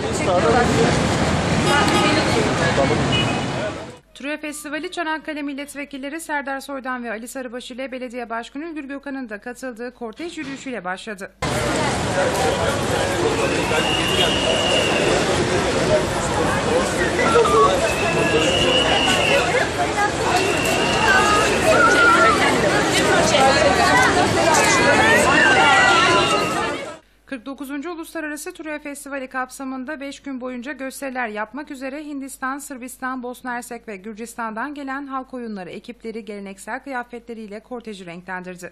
Truya Festivali Çanakkale Milletvekilleri Serdar Soydan ve Ali Sarıbaş ile Belediye Başkanı Ülgür Gökhan'ın da katıldığı kortej yürüyüşüyle başladı. ...49. Uluslararası Truya Festivali kapsamında 5 gün boyunca gösteriler yapmak üzere Hindistan, Sırbistan, Bosna Hersek ve Gürcistan'dan gelen halk oyunları ekipleri geleneksel kıyafetleriyle korteji renklendirdi.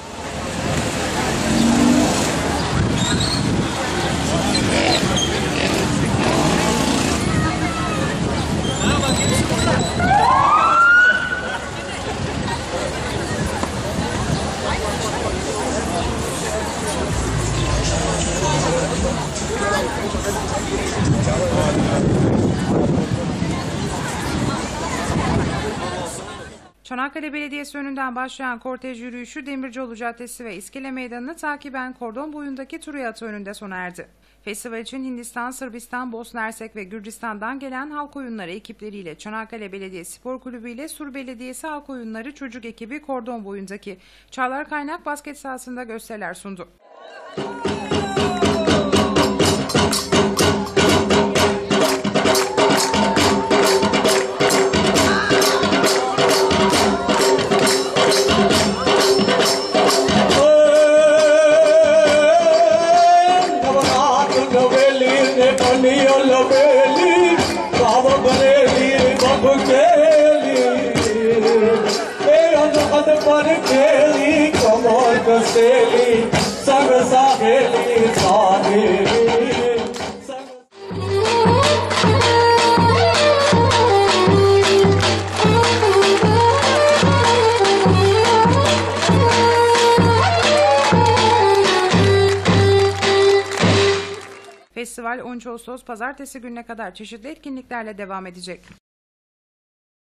Çanakkale Belediyesi önünden başlayan kortej yürüyüşü Demircioğlu Caddesi ve İskele Meydanı'nı takiben kordon boyundaki Truya Atı önünde sona erdi. Festival için Hindistan, Sırbistan, Bosna Hersek ve Gürcistan'dan gelen halk oyunları ekipleriyle Çanakkale Belediye Spor Kulübü ile Sur Belediyesi Halk Oyunları Çocuk Ekibi kordon boyundaki Çağlar Kaynak basket sahasında gösteriler sundu. Festival 13 Ağustos Pazartesi gününe kadar çeşitli etkinliklerle devam edecek.